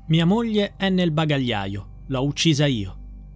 Mia moglie è nel bagagliaio, l'ho uccisa io.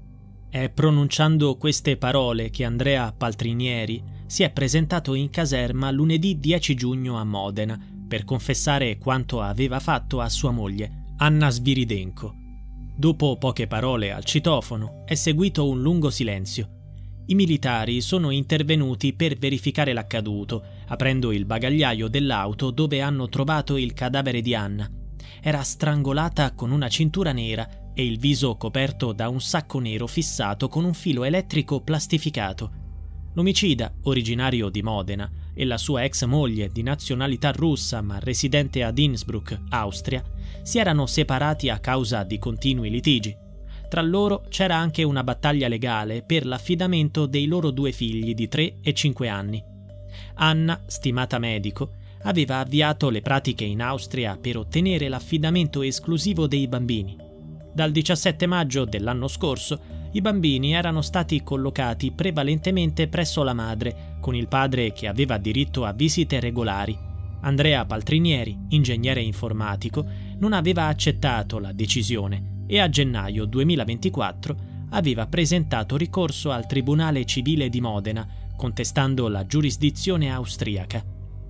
È pronunciando queste parole che Andrea Paltrinieri si è presentato in caserma lunedì 10 giugno a Modena per confessare quanto aveva fatto a sua moglie, Anna Sviridenko. Dopo poche parole al citofono è seguito un lungo silenzio. I militari sono intervenuti per verificare l'accaduto, aprendo il bagagliaio dell'auto dove hanno trovato il cadavere di Anna. Era strangolata con una cintura nera e il viso coperto da un sacco nero fissato con un filo elettrico plastificato. L'omicida, originario di Modena, e la sua ex moglie di nazionalità russa ma residente ad Innsbruck, Austria, si erano separati a causa di continui litigi. Tra loro c'era anche una battaglia legale per l'affidamento dei loro 2 figli di 3 e 5 anni. Anna, stimata medico, aveva avviato le pratiche in Austria per ottenere l'affidamento esclusivo dei bambini. Dal 17 maggio dell'anno scorso i bambini erano stati collocati prevalentemente presso la madre, con il padre che aveva diritto a visite regolari. Andrea Paltrinieri, ingegnere informatico, non aveva accettato la decisione e a gennaio 2024 aveva presentato ricorso al Tribunale Civile di Modena, contestando la giurisdizione austriaca.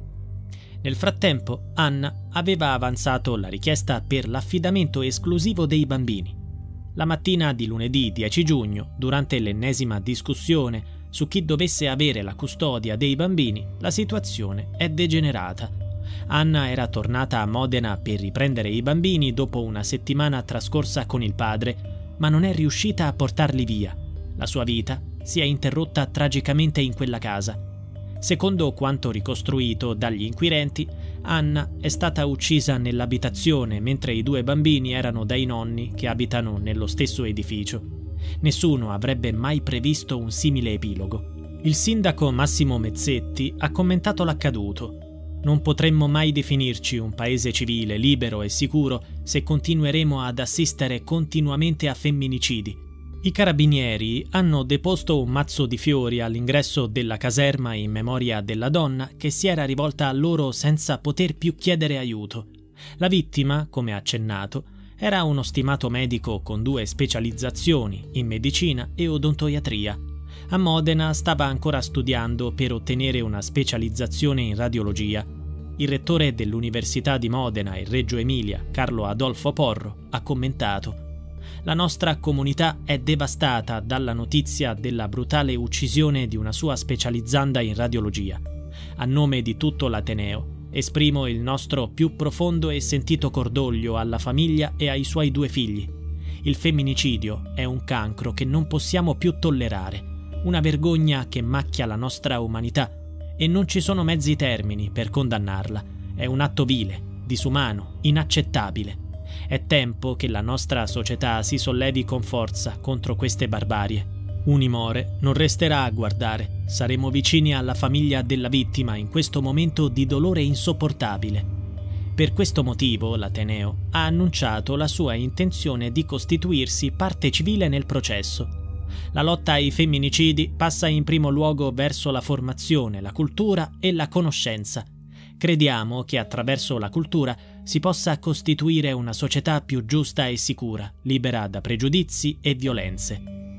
Nel frattempo, Anna aveva avanzato la richiesta per l'affidamento esclusivo dei bambini. La mattina di lunedì 10 giugno, durante l'ennesima discussione su chi dovesse avere la custodia dei bambini, la situazione è degenerata. Anna era tornata a Modena per riprendere i bambini dopo una settimana trascorsa con il padre, ma non è riuscita a portarli via. La sua vita si è interrotta tragicamente in quella casa. Secondo quanto ricostruito dagli inquirenti, Anna è stata uccisa nell'abitazione mentre i 2 bambini erano dai nonni che abitano nello stesso edificio. Nessuno avrebbe mai previsto un simile epilogo. Il sindaco Massimo Mezzetti ha commentato l'accaduto. Non potremmo mai definirci un paese civile, libero e sicuro se continueremo ad assistere continuamente a femminicidi. I carabinieri hanno deposto un mazzo di fiori all'ingresso della caserma in memoria della donna che si era rivolta a loro senza poter più chiedere aiuto. La vittima, come accennato, era uno stimato medico con 2 specializzazioni in medicina e odontoiatria. A Modena stava ancora studiando per ottenere una specializzazione in radiologia. Il rettore dell'Università di Modena e Reggio Emilia, Carlo Adolfo Porro, ha commentato: «La nostra comunità è devastata dalla notizia della brutale uccisione di una sua specializzanda in radiologia. A nome di tutto l'Ateneo esprimo il nostro più profondo e sentito cordoglio alla famiglia e ai suoi 2 figli. Il femminicidio è un cancro che non possiamo più tollerare, una vergogna che macchia la nostra umanità e non ci sono mezzi termini per condannarla. È un atto vile, disumano, inaccettabile. È tempo che la nostra società si sollevi con forza contro queste barbarie. Unimore non resterà a guardare. Saremo vicini alla famiglia della vittima in questo momento di dolore insopportabile». Per questo motivo l'Ateneo ha annunciato la sua intenzione di costituirsi parte civile nel processo. La lotta ai femminicidi passa in primo luogo verso la formazione, la cultura e la conoscenza. Crediamo che attraverso la cultura si possa costituire una società più giusta e sicura, libera da pregiudizi e violenze.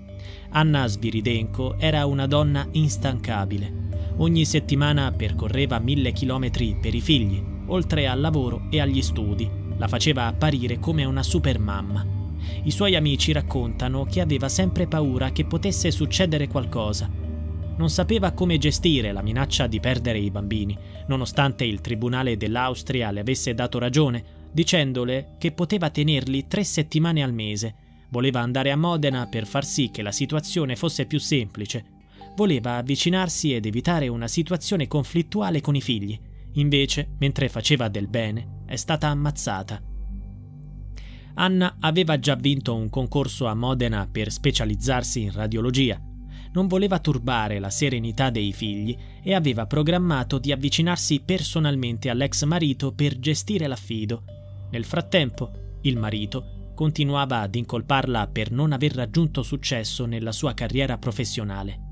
Anna Sviridenko era una donna instancabile. Ogni settimana percorreva 1000 chilometri per i figli, oltre al lavoro e agli studi. La faceva apparire come una supermamma. I suoi amici raccontano che aveva sempre paura che potesse succedere qualcosa. Non sapeva come gestire la minaccia di perdere i bambini, nonostante il tribunale dell'Austria le avesse dato ragione, dicendole che poteva tenerli 3 settimane al mese. Voleva andare a Modena per far sì che la situazione fosse più semplice. Voleva avvicinarsi ed evitare una situazione conflittuale con i figli. Invece, mentre faceva del bene, è stata ammazzata. Anna aveva già vinto un concorso a Modena per specializzarsi in radiologia. Non voleva turbare la serenità dei figli e aveva programmato di avvicinarsi personalmente all'ex marito per gestire l'affido. Nel frattempo, il marito continuava ad incolparla per non aver raggiunto successo nella sua carriera professionale.